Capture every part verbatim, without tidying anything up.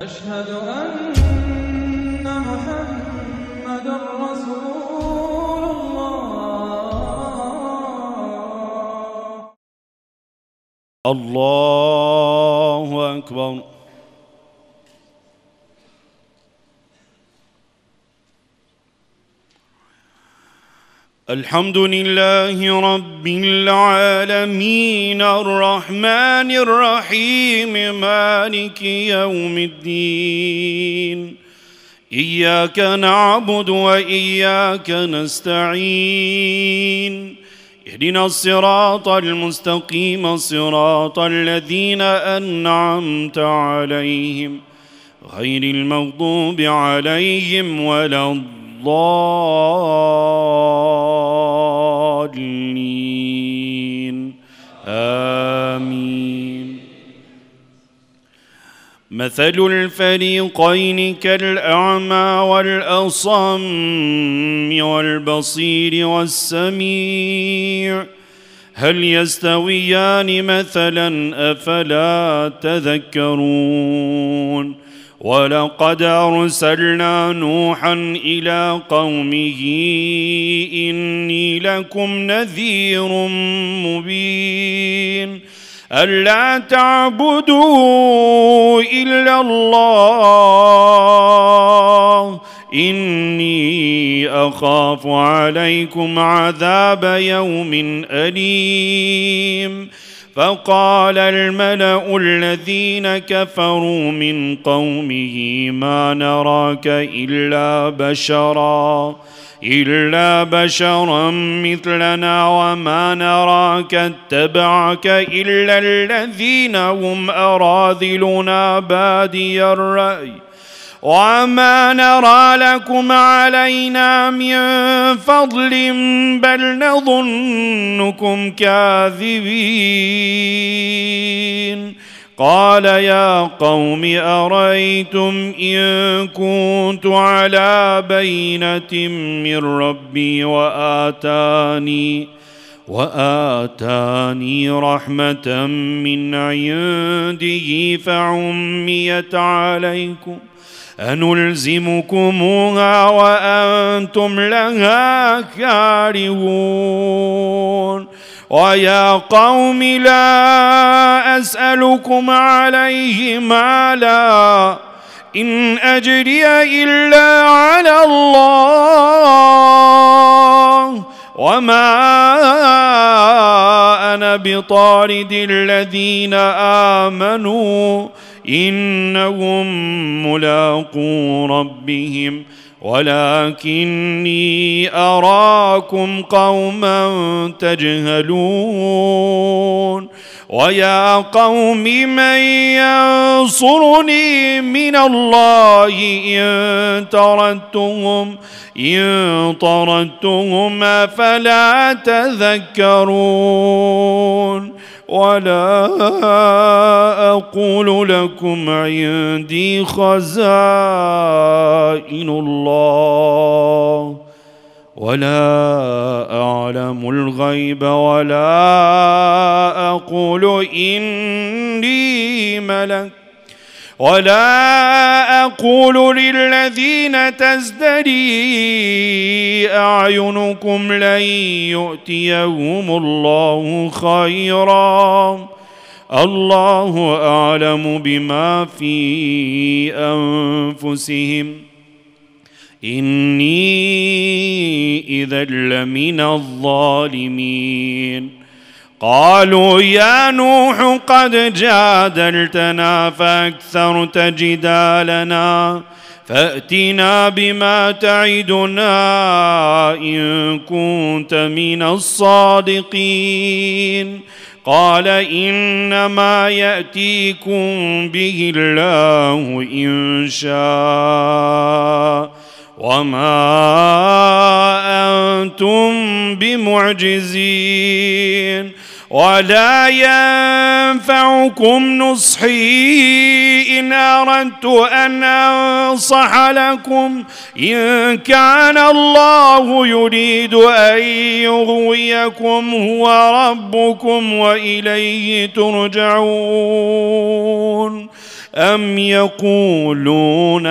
أشهد أن محمدًا رسول الله. الله أكبر. الحمد لله رب العالمين الرحمن الرحيم مالك يوم الدين. إياك نعبد وإياك نستعين. اهدنا الصراط المستقيم صراط الذين أنعمت عليهم غير المغضوب عليهم ولا الضالين. آمين. مثل الفريقين كالأعمى والأصم والبصير والسميع هل يستويان مثلا أفلا تذكرون. ولقد أرسلنا نوحا إلى قومه إني لكم نذير مبين ألا تعبدوا إلا الله إني أخاف عليكم عذاب يوم أليم. فقال الملأ الذين كفروا من قومه ما نراك إلا بشرا إلا بشرا مثلنا وما نراك اتبعك إلا الذين هم أراذلنا بادي الرأي وما نرى لكم علينا من فضل بل نظنكم كاذبين. قال يا قوم أرأيتم إن كنت على بينة من ربي وآتاني وآتاني رحمة من عنده فعميت عليكم أنلزمكموها وأنتم لها كارهون. ويا قوم لا أسألكم عليه مالا إن أجري إلا على الله وما أنا بطارد الذين آمنوا إنهم ملاقو ربهم ولكني أراكم قوما تجهلون. ويا قوم من ينصرني من الله إن طردتهم إن طردتهم فلا تذكرون. ولا أقول لكم عندي خزائن الله ولا أعلم الغيب ولا أقول إني ملك ولا أقول للذين تزدري أعينكم لن يؤتيهم الله خيرا الله أعلم بما في أنفسهم إني إذا لمن الظالمين. قالوا يا نوح قد جادلتنا فأكثرت جدالنا فأتنا بما تعدنا إن كنت من الصادقين. قال إنما يأتيكم به الله إن شاء وما أنتم بمعجزين. ولا ينفعكم نصحي إن أردت أن أنصح لكم إن كان الله يريد أن يغويكم هو ربكم وإليه ترجعون. أم يقولون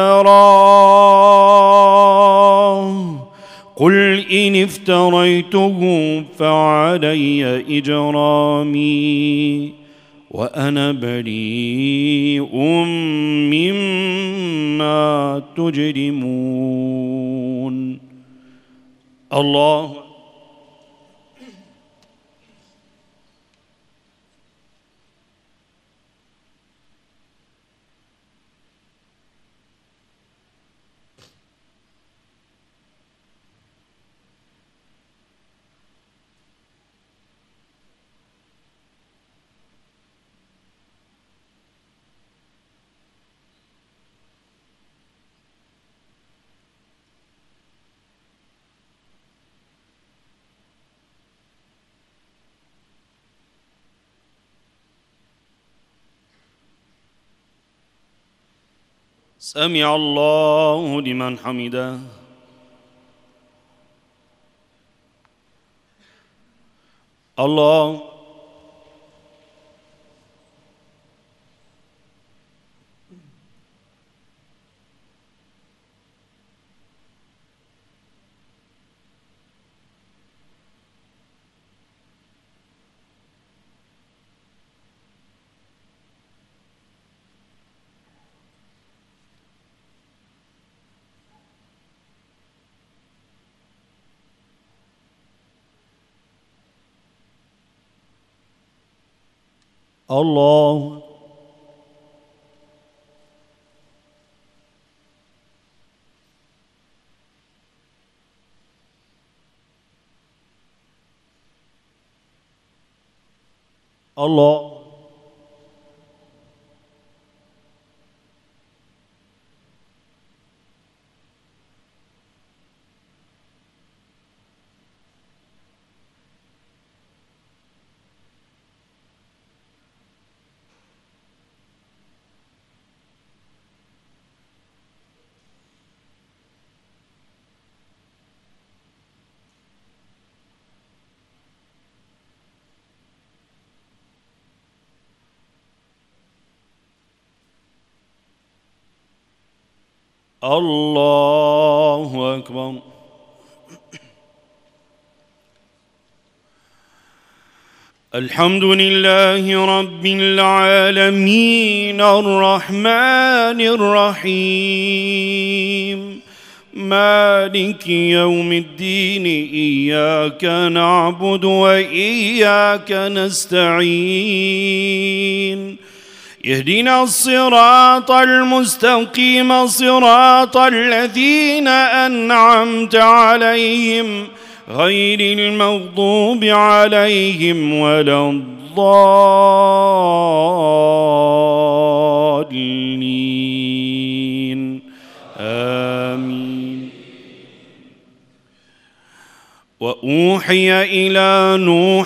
افتراه قل إن افتريته فعلي إجرامي وأنا بريء مما تجرمون. الله سمع الله لمن حمده. الله الله الله الله أكبر. الحمد لله رب العالمين الرحمن الرحيم مالك يوم الدين إياك نعبد وإياك نستعين اهدنا الصراط المستقيم صراط الذين أنعمت عليهم غير المغضوب عليهم ولا الضالين آمين. وأوحي إلى نوح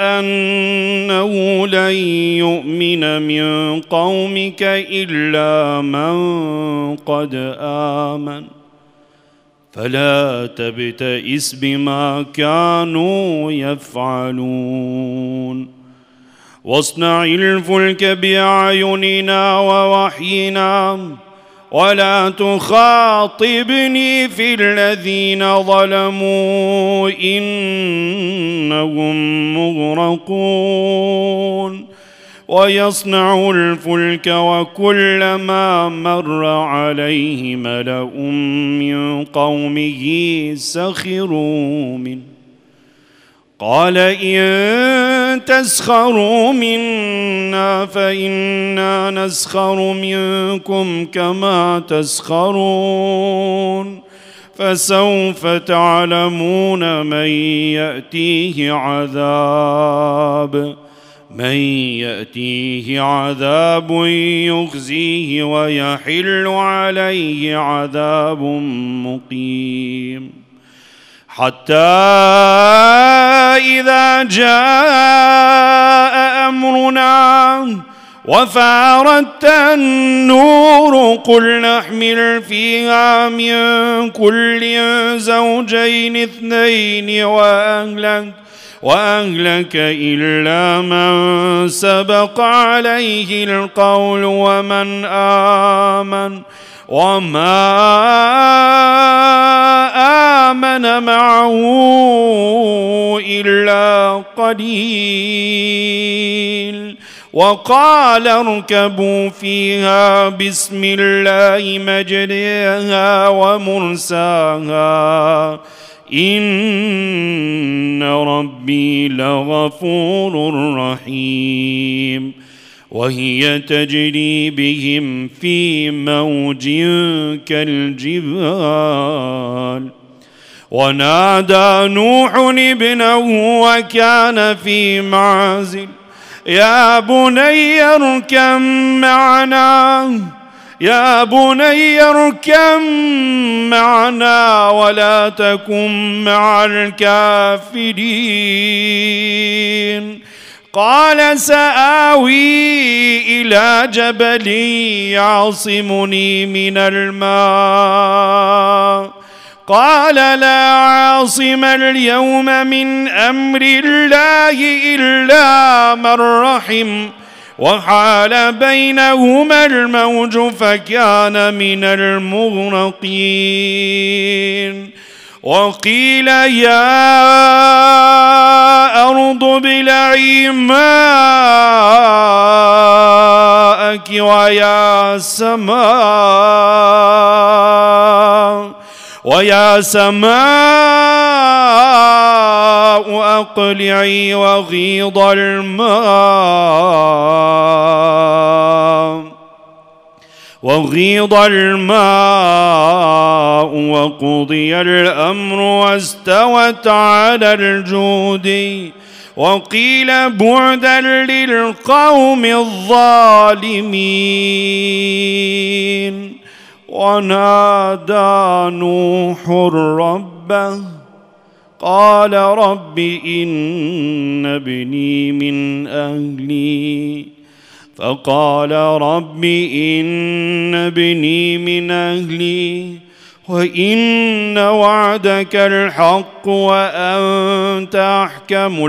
أنه لن يؤمن من قومك إلا من قد آمن فلا تبتئس بما كانوا يفعلون واصنع الفلك بأعيننا ووحينا ولا تخاطبني في الذين ظلموا إنهم مغرقون. ويصنع الفلك وكلما مر عليه ملأ من قومه سخروا منه قال إن تسخروا منا فإنا نسخر منكم كما تسخرون فسوف تعلمون من يأتيه عذاب من يأتيه عذاب يخزيه ويحل عليه عذاب مقيم حتى إذا جاء أمرنا وفارت النور قل نحمل فيها من كل زوجين اثنين وأهلك وأهلك إلا من سبق عليه القول ومن آمن وما آمن معه إلا قليل. وقال اركبوا فيها بسم الله مجريها ومرساها إن ربي لغفور رحيم. وهي تجري بهم في موج كالجبال. ونادى نوح ابنه وكان في معزل يا بني اركب معنا يا بني اركب معنا ولا تكن مع الكافرين. قال سآوي إلى جبل يعصمني من الماء قال لا عاصم اليوم من أمر الله إلا من رحم وحال بينهما الموج فكان من المغرقين. وقيل يا أرض ابلعي ماءك ويا سماء ويا سماء أقلعي وغيض الماء وغيض الماء وقضي الأمر واستوت على الجود. وقيل بعدا للقوم الظالمين. ونادى نوح ربه قال رب إن ابني من أهلي فقال رب إن ابني من أهلي وإن وعدك الحق وأنت أحكم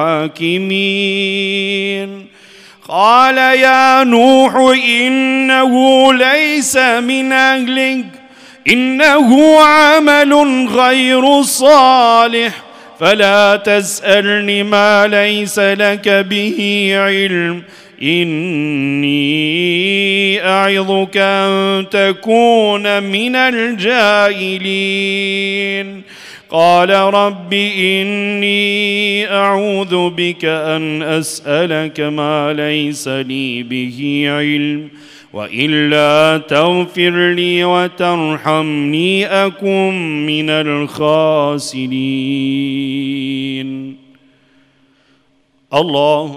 الحاكمين. قال يا نوح إنه ليس من أهلك إنه عمل غير صالح فلا تسألني ما ليس لك به علم إني أعظك أن تكون من الجاهلين. قال رب إني أعوذ بك أن أسألك ما ليس لي به علم وإلا تغفر لي وترحمني أكن من الخاسرين. الله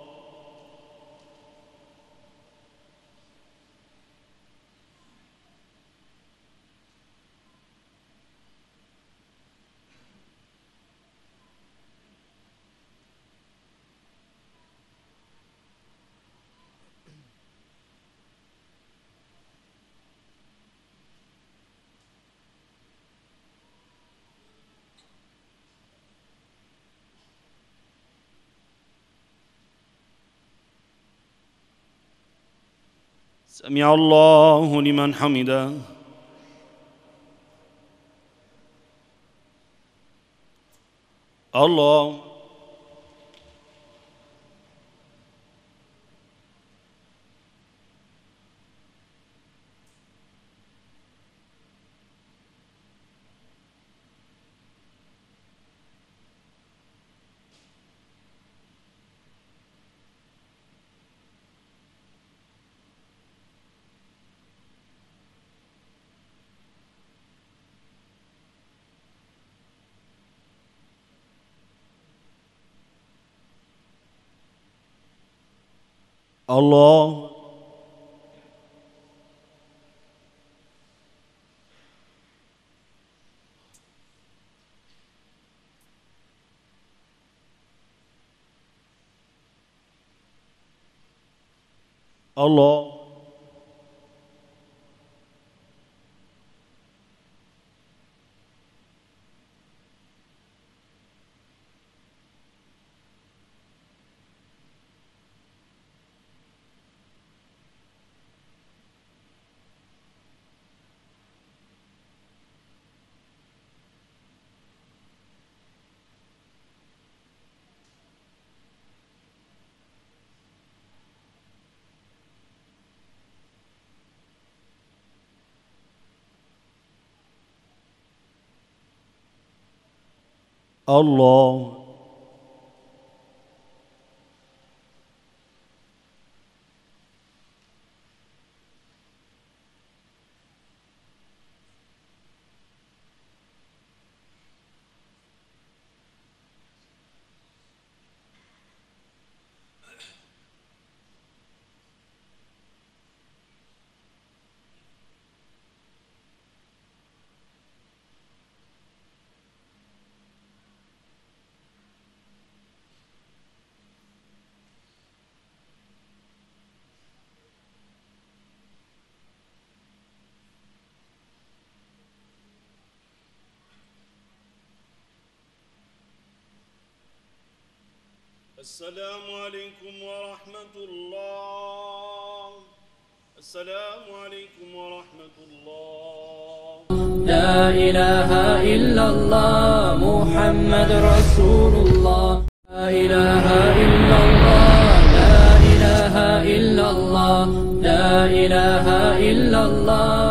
سمع الله لمن حمده. الله الله الله الله السلام عليكم ورحمة الله. السلام عليكم ورحمة الله. لا إله إلا الله محمد رسول الله. لا إله إلا الله. لا إله إلا الله. لا إله إلا الله.